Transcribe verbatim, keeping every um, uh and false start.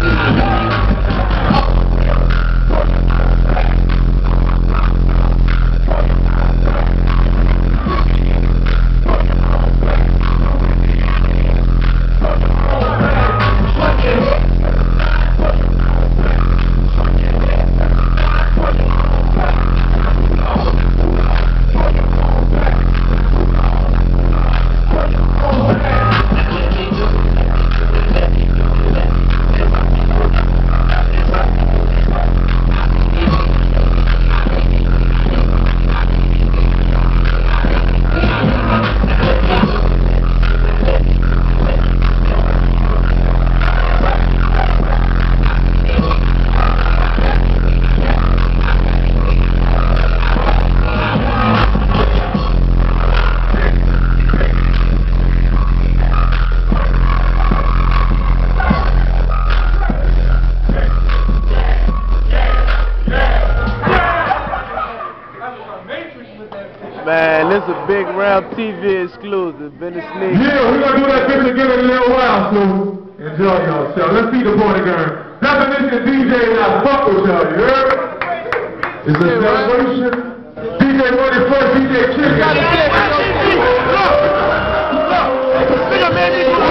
Man, this is a big Rap T V exclusive. Been a sneak. Yeah, we're gonna do that bitch again in a little while, so enjoy y'all. Let's see the party girl. Definition D J and I fuck with y'all, you heard? It's a celebration. D J Money first, D J Chicken. Look, look, look, man,